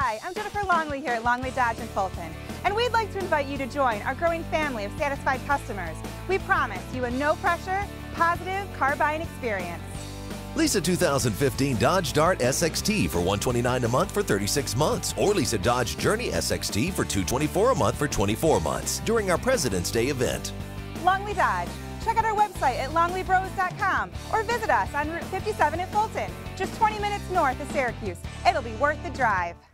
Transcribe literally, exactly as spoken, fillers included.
Hi, I'm Jennifer Longley here at Longley Dodge in Fulton, and we'd like to invite you to join our growing family of satisfied customers. We promise you a no-pressure, positive car buying experience. Lease a two thousand fifteen Dodge Dart S X T for one hundred twenty-nine dollars a month for thirty-six months, or lease a Dodge Journey S X T for two hundred twenty-four dollars a month for twenty-four months during our President's Day event. Longley Dodge. Check out our website at longley bros dot com or visit us on Route fifty-seven in Fulton, just twenty minutes north of Syracuse. It'll be worth the drive.